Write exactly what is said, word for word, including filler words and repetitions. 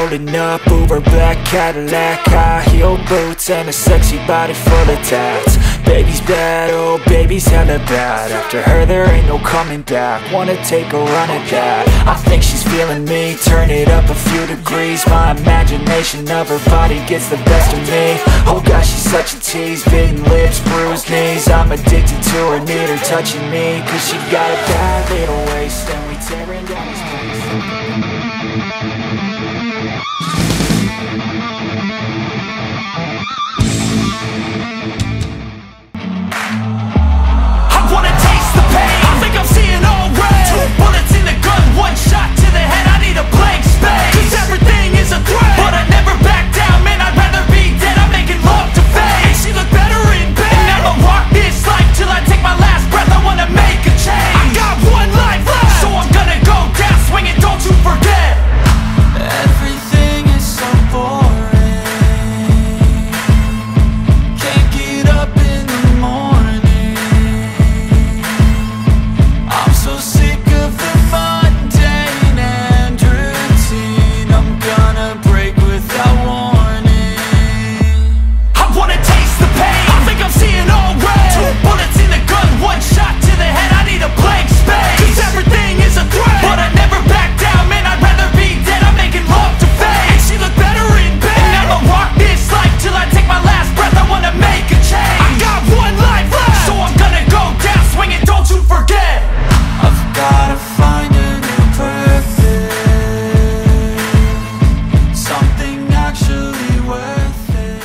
Rolling up, Uber black Cadillac, high heel boots and a sexy body full of tats. Baby's bad, oh baby's hella bad. After her there ain't no coming back. Wanna take a run at that. I think she's feeling me, turn it up a few degrees. My imagination of her body gets the best of me. Oh gosh, she's such a tease, bitten lips, bruised knees. I'm addicted to her, need her touching me. Cause she got a bad little waist and we tearing down this place. Bullets in the gun, one shot to the head, I need a blank space. Cause everything is a threat, but I never back down, man, I'd rather be dead. I'm making love to fate, and she look better in bed. And I'ma rock this life till I take my last breath, I wanna make a change. I got one life left, so I'm gonna go down swinging, don't you forget. Everything is so boring, can't get up in the morning. I'm so sick of the mundane and routine. I'm gonna break without warning. I wanna taste the pain, I think I'm seeing all red. Two bullets in the gun, one shot to the head, I need a blank space. Cause everything is a threat, but I never back down, man, I'd rather be dead. I'm making love to fate, and she look better in bed. And I'ma rock this life till I take my last breath, I wanna make a change. I got one life left, so I'm gonna go down swinging, don't you forget. I've gotta find a new purpose, something actually worth it.